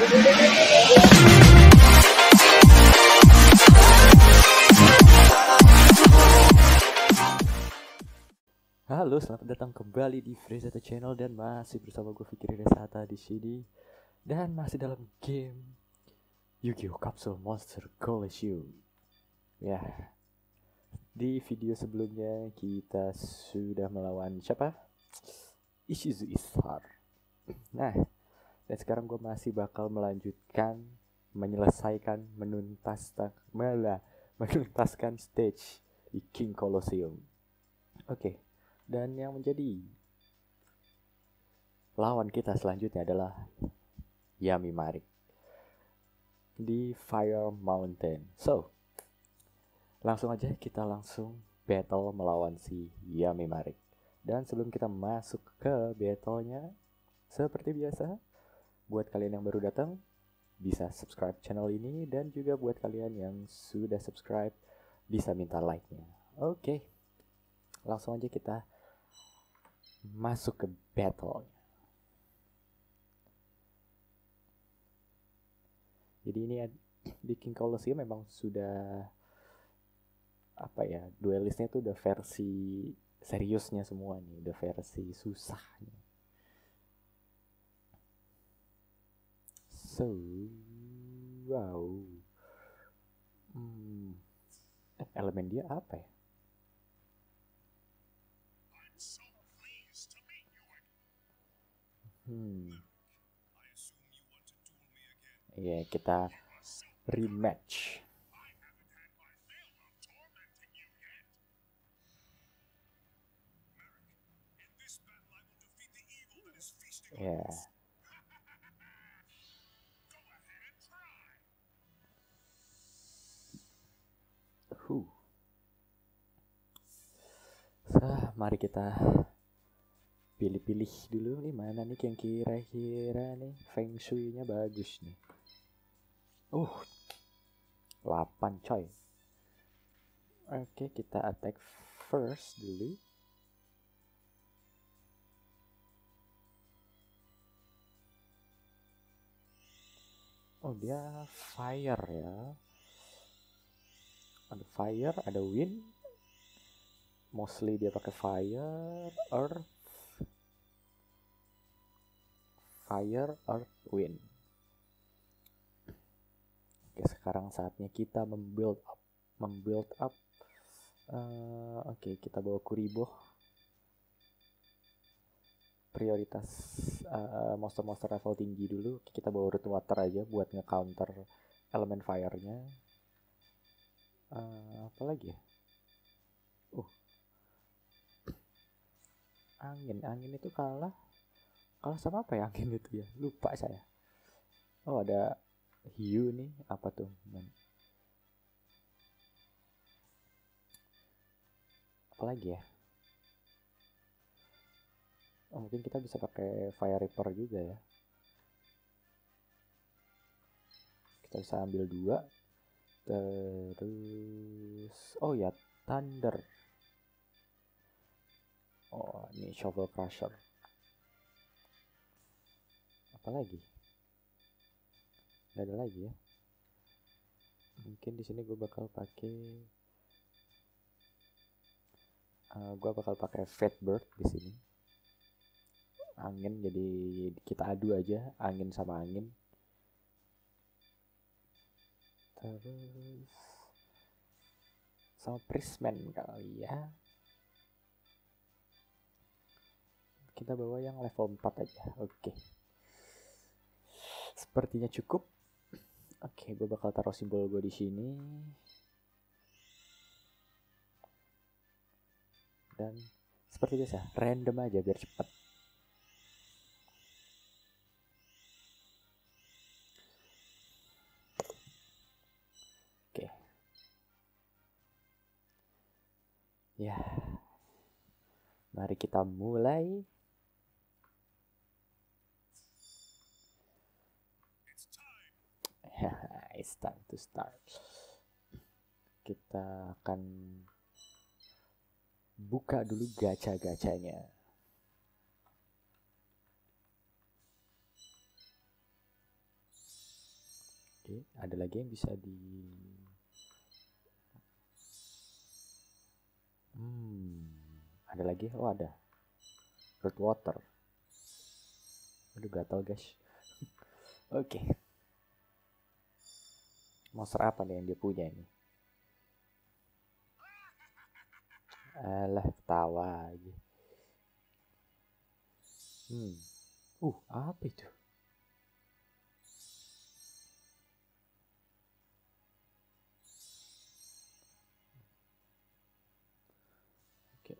Halo, selamat datang kembali di Frizeta Channel dan masih bersama gue Fikri Resata di sini dan masih dalam game Yu-Gi-Oh! Capsule Monster Colosseum. Ya, di video sebelumnya kita sudah melawan siapa? Ishizu Ishar. Nah, dan sekarang gue masih bakal melanjutkan, menuntaskan stage di King Colosseum. Oke. Dan yang menjadi lawan kita selanjutnya adalah Yami Marik di Fire Mountain. So, langsung aja kita langsung battle melawan si Yami Marik. Dan sebelum kita masuk ke battlenya, seperti biasa, buat kalian yang baru datang, bisa subscribe channel ini. Dan juga buat kalian yang sudah subscribe, bisa minta like-nya. Oke, langsung aja kita masuk ke battle. Jadi ini di King Colosseum memang sudah duelisnya tuh udah versi seriusnya semua nih, udah versi susahnya. So, wow. Elemen dia apa ya? Ya, kita rematch. Ya. Mari kita pilih-pilih dulu nih, mana nih yang kira-kira nih feng shui-nya bagus nih. 8 coy. Oke, kita attack first dulu. Oh, dia fire ya. Ada fire, ada wind. Mostly dia pakai fire, earth, wind. Oke, sekarang saatnya kita membuild up. Oke, kita bawa Kuriboh. Prioritas monster-monster level tinggi dulu. Kita bawa Root Water aja buat nge-counter elemen fire-nya. Apa lagi ya? Angin itu kalah sama apa ya angin itu ya? Lupa saya. Oh, ada hiu nih, apa tuh? Apa lagi ya? Oh, mungkin kita bisa pakai Fire Reaper juga ya. Kita bisa ambil 2. Terus, oh ya, Thunder. Oh, ini Shovel Crusher. Apa lagi? Gak ada lagi ya. Mungkin di sini gue bakal pakai Fatbird di sini. Angin, jadi kita adu aja angin sama angin. Terus sama Prisman kali ya. Kita bawa yang level 4 aja. Oke. Sepertinya cukup. Oke, gue bakal taruh simbol gue di sini. Dan seperti biasa, random aja biar cepat. Oke. Ya. Mari kita mulai. It's time to start. Kita akan buka dulu gacha-gachanya. Oke, ada lagi yang bisa di ada lagi. Oh, ada root water. Aduh, gatal guys. Oke, monster apa nih yang dia punya ini? Alah, ketawa aja. Apa itu? Oke.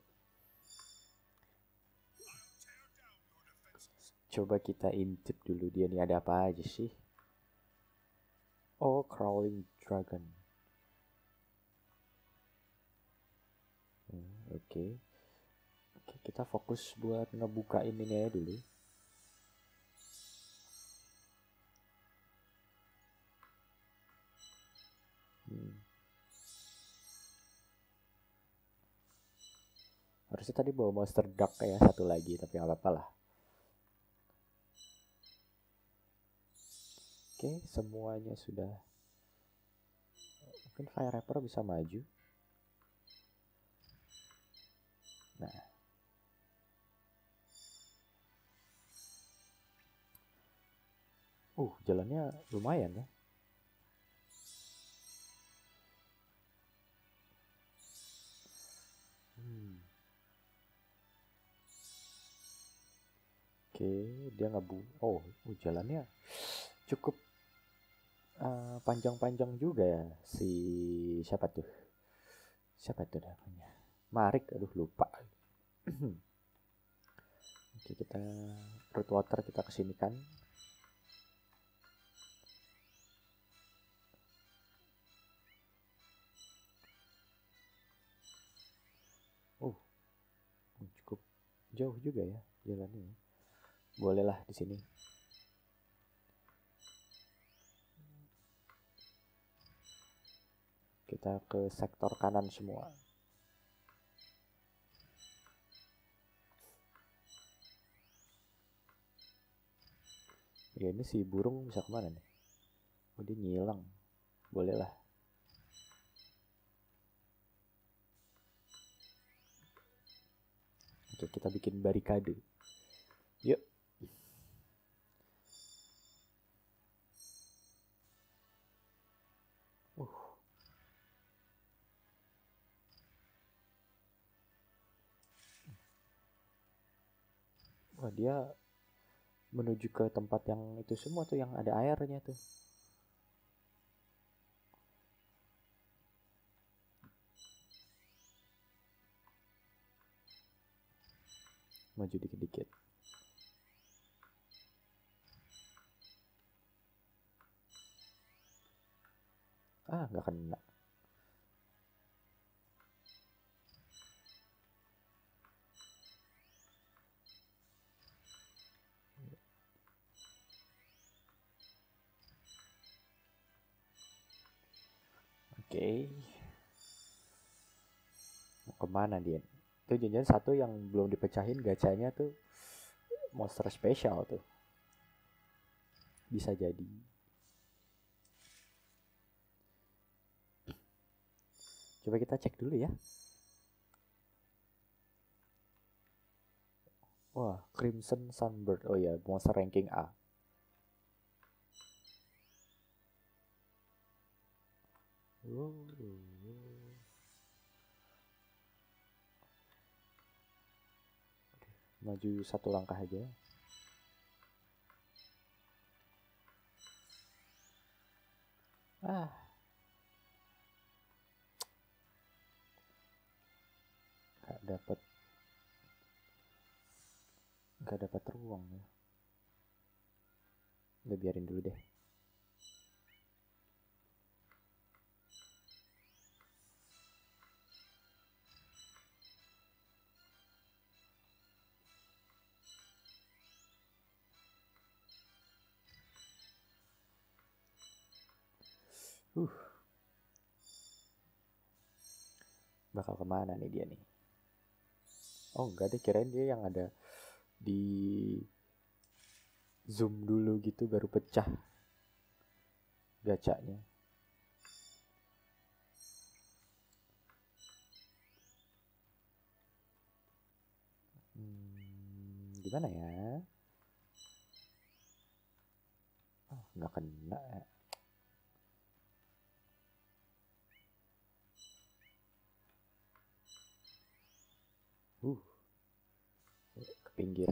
Coba kita intip dulu dia nih ada apa aja sih. Oh, crawling dragon. Oke. Oke, kita fokus buat ngebuka ini ya dulu. Harusnya tadi bawa monster duck ya satu lagi, tapi nggak apa-apa lah. Oke, semuanya sudah. Mungkin Fire Rapper bisa maju. Nah, jalannya lumayan ya. Oke, dia jalannya cukup panjang-panjang juga ya si siapa tuh namanya Marik, aduh lupa. Oke, kita root water kita kesini kan. Cukup jauh juga ya jalannya. Bolehlah di sini. Kita ke sektor kanan semua. Ya, ini si burung bisa kemana nih? Oh, dia ngilang. Bolehlah. Oke, kita bikin barikade. Yuk. Wah, dia menuju ke tempat yang itu semua tuh, yang ada airnya tuh. Maju dikit-dikit. Nggak kena. Oke. Mau kemana dia? Itu jangan satu yang belum dipecahin gacanya tuh monster spesial tuh. Bisa jadi. Coba kita cek dulu ya. Wah, Crimson Sunbird. Oh ya, monster ranking A. Maju satu langkah aja. Nggak dapat ruang ya. Udah, biarin dulu deh. Bakal kemana nih dia nih? Oh enggak deh, kirain dia yang ada di zoom dulu gitu baru pecah. gacanya. Gimana ya? Oh, nggak kena ya. Ke pinggir.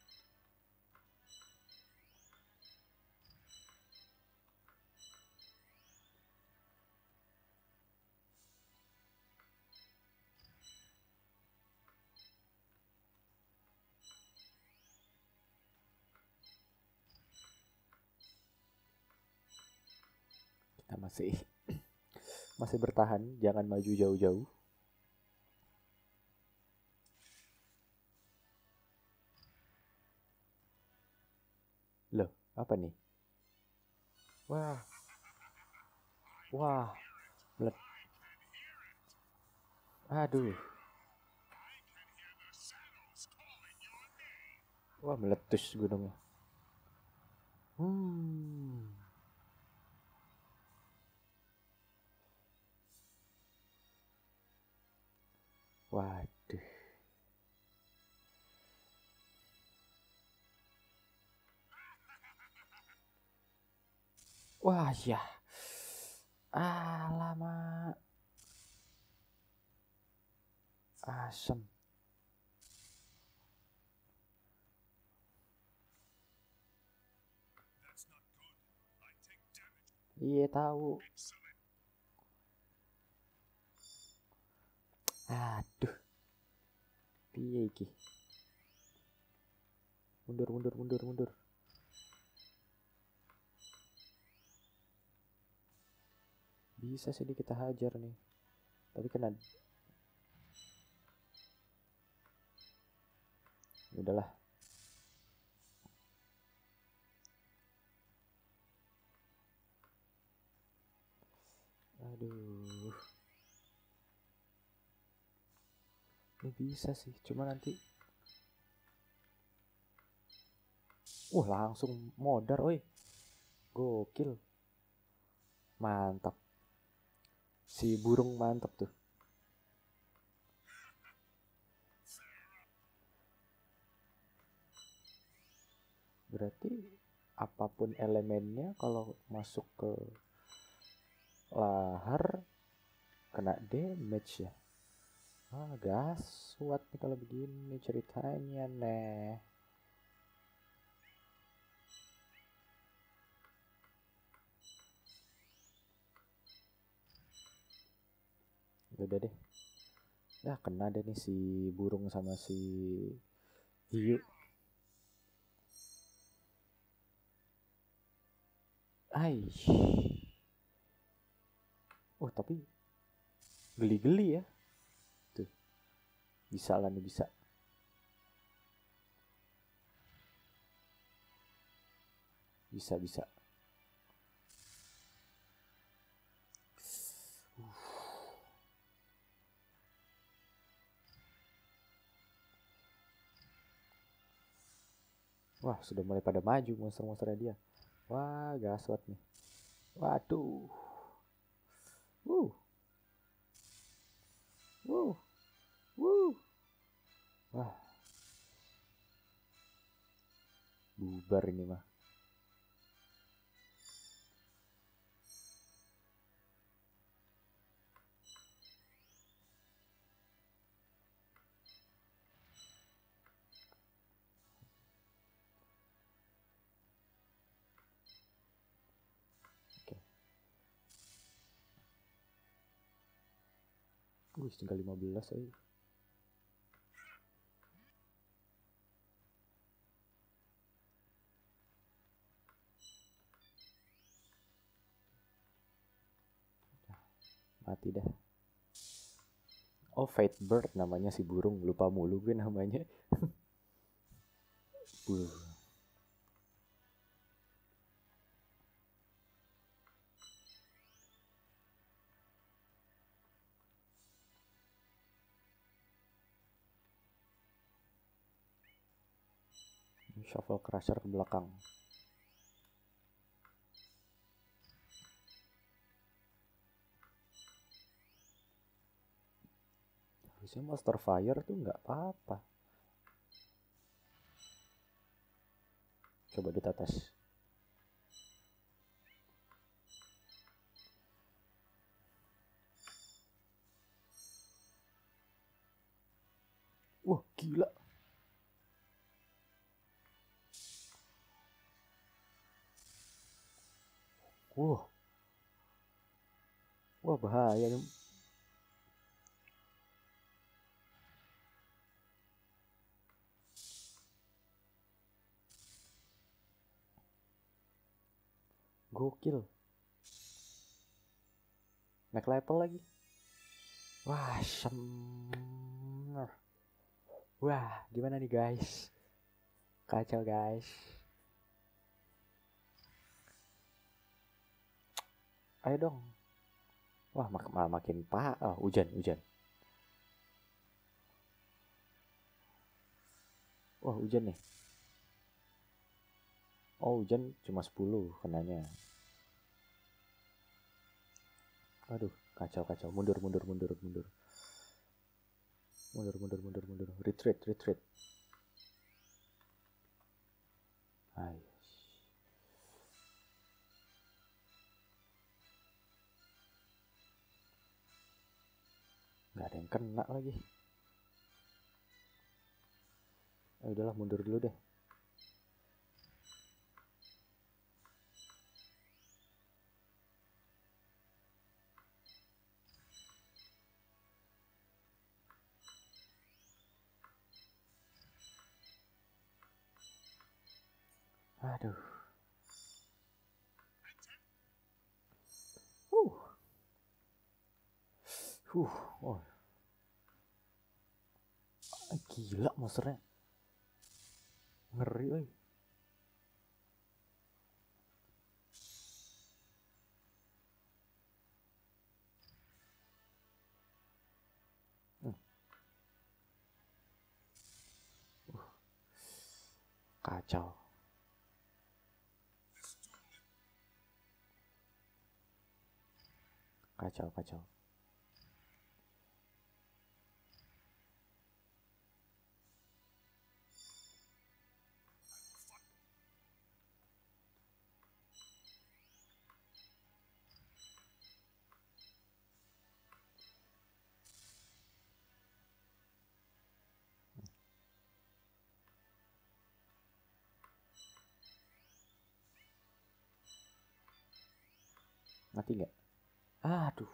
Kita masih bertahan, jangan maju jauh-jauh. Loh, apa nih? Wah. Aduh. Wah, meletus gunungnya. Waduh. Wah, ya. Alamak. Asem. Iya tahu. Aduh. Piye iki? Mundur. Bisa sih kita hajar nih. Tapi kena. Udahlah. Aduh. Ini bisa sih, cuma nanti. Langsung modar, oi. Gokil. Mantap. Si burung mantap tuh. Berarti apapun elemennya kalau masuk ke lahar kena damage ya. Gaswat nih kalau begini ceritanya nih. Udah deh. Ya kena deh nih si burung sama si hiu. Tapi geli-geli ya. Tuh. Bisa lah nih, bisa. Bisa. Wah, sudah mulai pada maju monster-monsternya dia. Wah, gaswat nih. Waduh. Wah. Bubar ini mah. Tinggal 15 aja. Mati dah. Fate Bird namanya si burung. Lupa mulu gue namanya. Shuffle Crusher ke belakang. Biasanya monster fire tuh nggak apa-apa. Coba kita tes. Wah, gila. Wah. Wah, bahaya nih. Gokil. Naik level lagi. Wah, wah, gimana nih guys? Kacau guys. Ayo dong. Wah, malah makin hujan. Wah, hujan nih. Oh, hujan cuma 10 kenanya. Aduh, kacau. Mundur. Retreat. Hai. Nggak ada yang kena lagi. Udahlah, mundur dulu deh. Aduh. Oh. Gila monsternya. Ngeri lagi. Kacau. Mati nggak? Aduh.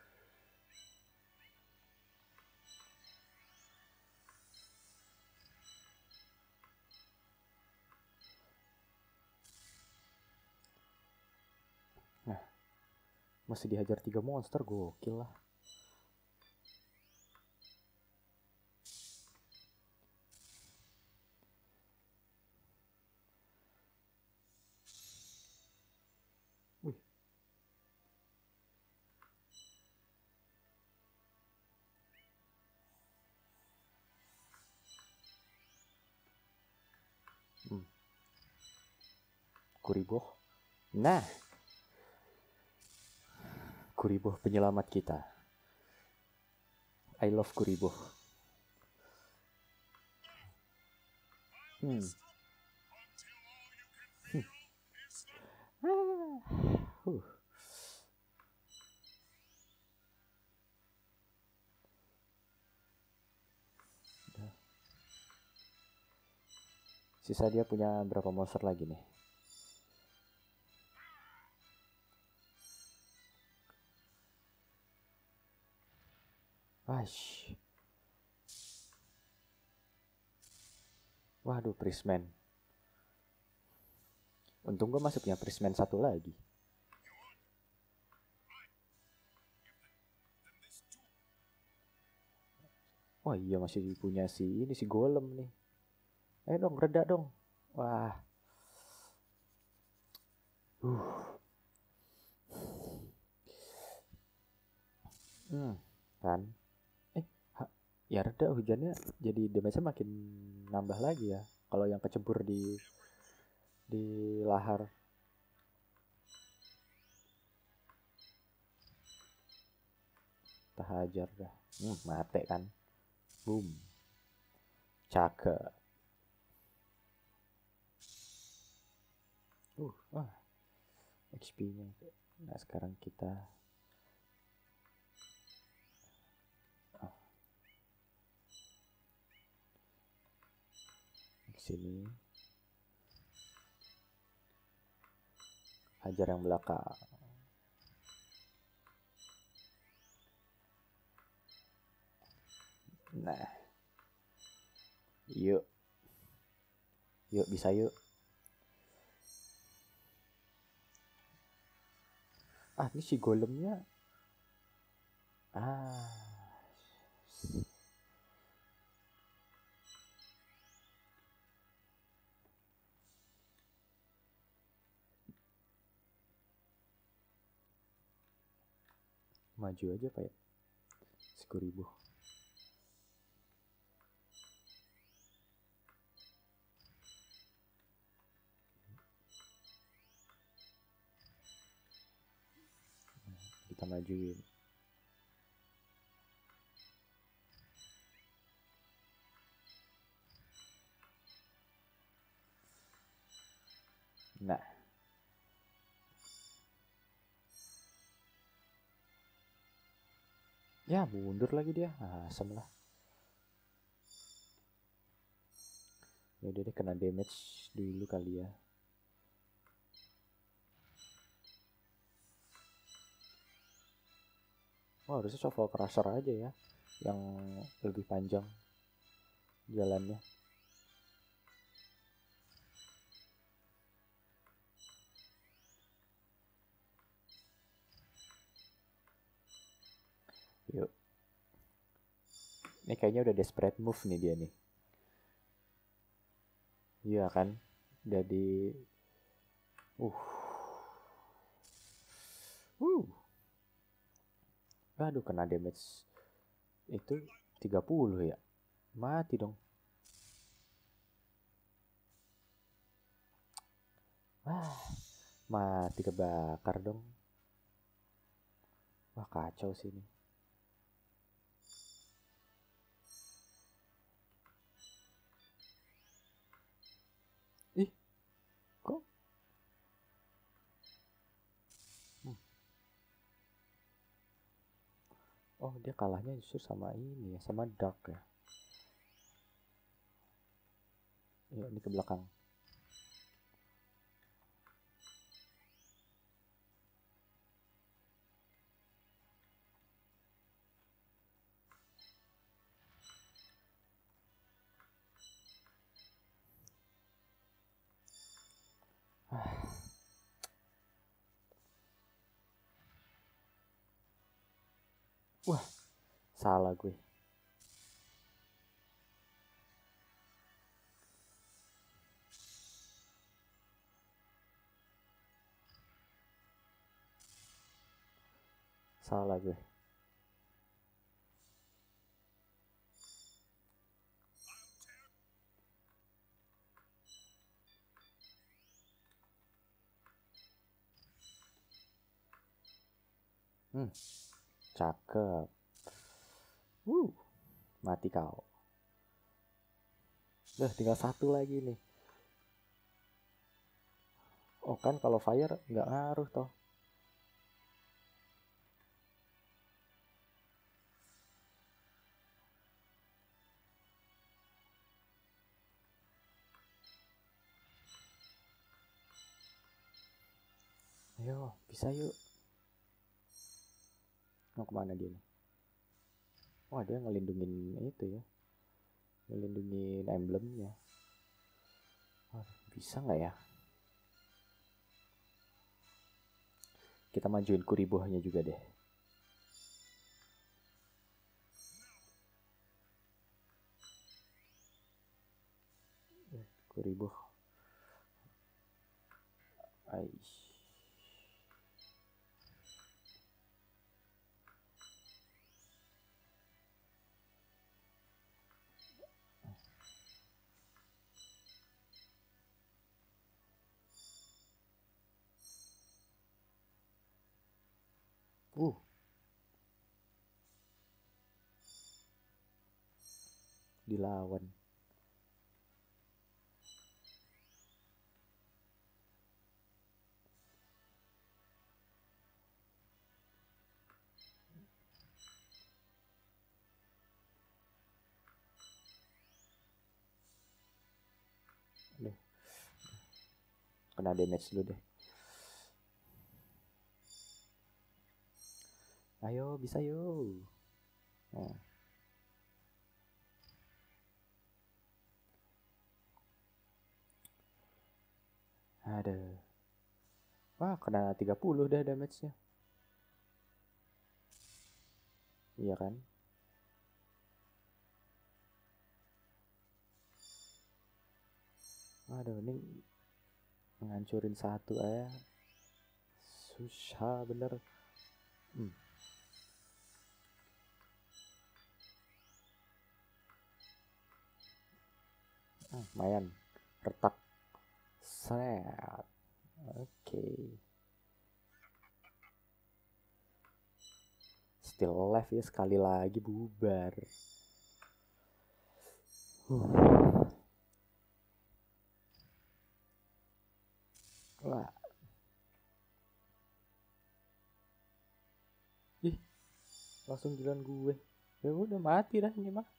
Nah, masih dihajar 3 monster, gokil lah. Wih. Kuriboh. Nah, Kuriboh penyelamat kita. I love Kuriboh. Sisa dia punya berapa monster lagi nih? Waduh, Prisman. Untung gue masih punya Prisman 1 lagi. Wah iya, masih punya si golem nih. Ayo dong, reda dong. Wah. Kan. Ya reda hujannya, jadi damage-nya makin nambah lagi ya. Kalau yang kecebur di lahar. Kita hajar dah. Mate kan. Boom. Cakep. Ah, XP-nya. Nah, sekarang kita ke sini. Hajar yang belakang. Nah. Yuk. Yuk, bisa yuk. Ah, ini si golemnya. Ah. Maju aja Pak ya. 10.000. Kita majuin. Nah. Ya, mundur lagi dia. Asem lah. Ya udah deh, kena damage dulu kali ya. Oh, harusnya Shovel Crusher aja ya, yang lebih panjang jalannya. Yuk. Ini kayaknya udah desperate move nih dia nih. Iya kan? Jadi Aduh, kena damage itu 30 ya. Mati dong. Mati kebakar dong. Wah, kacau sih ini. Ih, kok? Oh, dia kalahnya justru sama ini ya, sama Dark ya. Ya, ini ke belakang. Wah, salah gue. Salah gue. Cakep. Mati kau. Tinggal satu lagi nih. Oh kan, kalau fire nggak ngaruh toh. Ayo, bisa yuk. Mau kemana dia nih? Wah, dia ngelindungin itu ya. Ngelindungin emblemnya. Bisa nggak ya? Kita majuin Kuribohnya juga deh. Kuriboh. Aish. dilawan. Aduh. Kena damage dulu deh. Ayo, bisa yuk. Nah. Aduh. Wah, kena 30 dah damage-nya. Iya kan? Aduh, ini ngancurin satu aja. Susah bener. Lumayan. Retak. Set. Oke. Still alive ya, sekali lagi bubar. Wah. Ih, langsung jalan gue. Ya udah mati dah ini mah.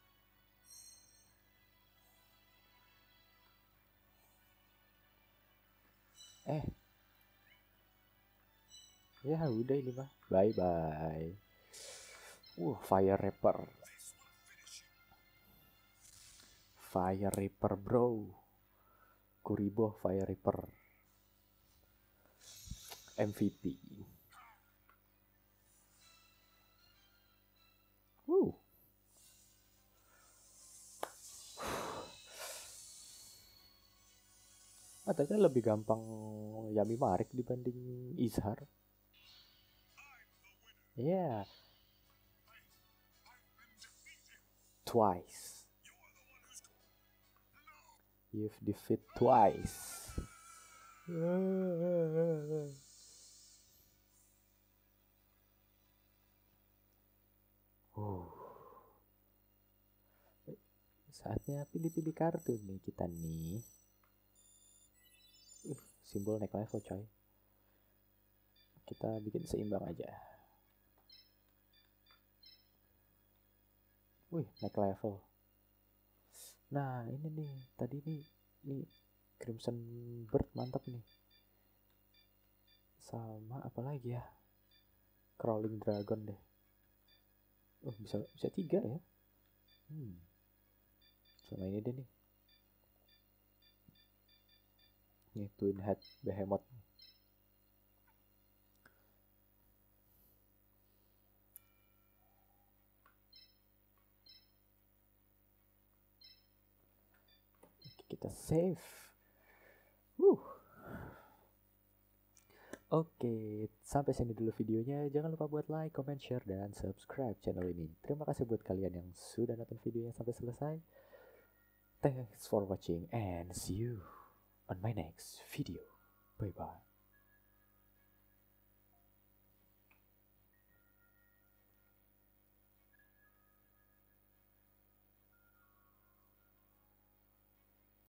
Ya udah ini mah. Bye bye. Fire Reaper. Fire Reaper bro. Kuriboh Fire Reaper. MVP. Ternyata lebih gampang Yami Marik dibanding Izhar. Yeah. Twice. You've defeated twice. Saatnya pilih-pilih kartu nih kita nih. Simbol naik level coy. Kita bikin seimbang aja. Naik level. Nah ini nih, tadi nih Crimson Bird mantap nih. Sama apa lagi ya? Crawling Dragon deh. Bisa 3 ya. Sama ini deh nih. Nih Twin Head Behemoth. Kita save. Oke, sampai sini dulu videonya. Jangan lupa buat like, comment, share, dan subscribe channel ini. Terima kasih buat kalian yang sudah nonton videonya sampai selesai. Thanks for watching and see you on my next video. Bye bye.